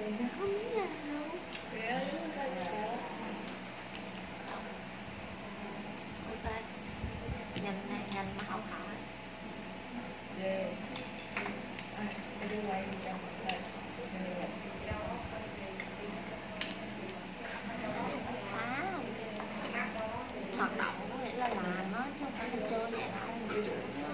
Không biết nào. Ok. Nhìn này, nhìn mà không hỏi. Đi quay trong đây. Hoạt động có nghĩa là làm á, chứ không phải là chơi này đâu, ví dụ chứ.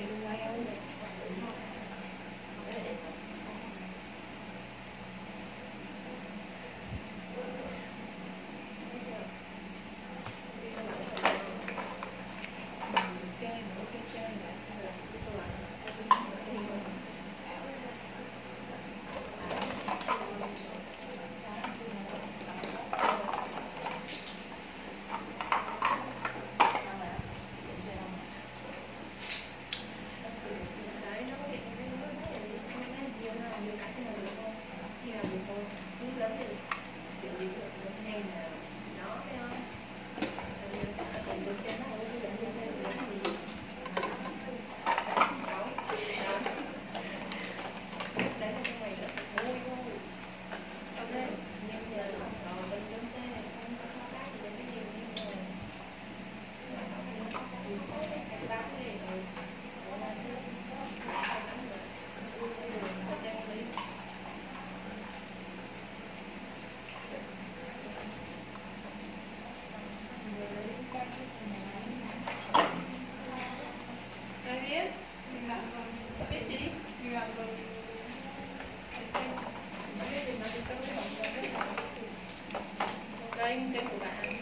Kênh của bạn.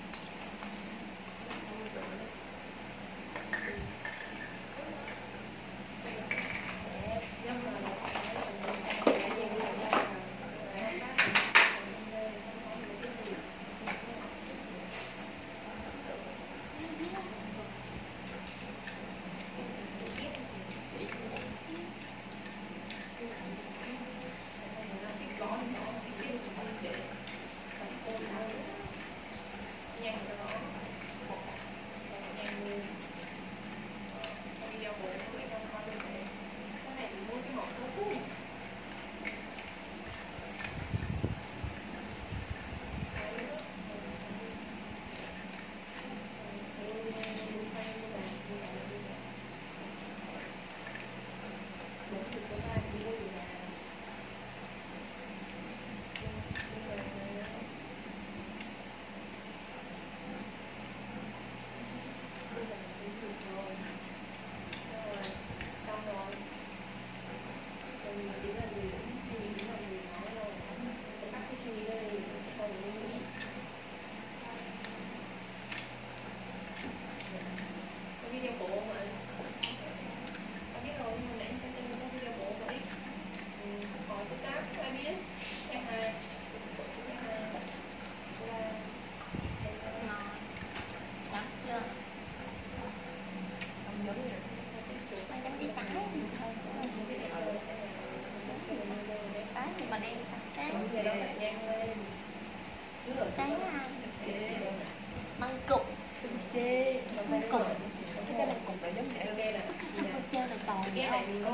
Măng cục, măng cục, cái măng cục là giống vậy. Không chơi là toàn cái này cố.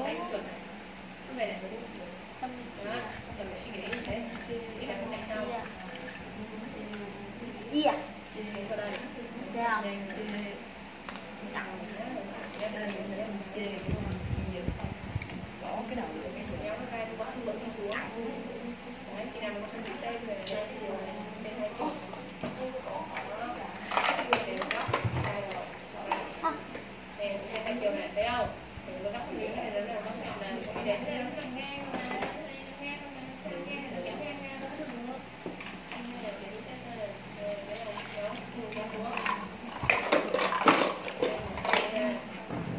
Chia. Bỏ cái đầu xuống cái Kéo nó ra nó bớt đi xuống. Đấy, khi nào nó không biết tên về tên hay không. Nè, cái chiều này thấy không? Thì nó gấp cái này nó là nó nè, đi đến đây nó ngang mà, ngang mà, ngang nó ngang ngang đó được. Anh này để cái này để nó xuống xuống.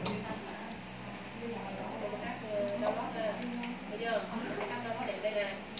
Bây giờ, cái cắt nó để đây này.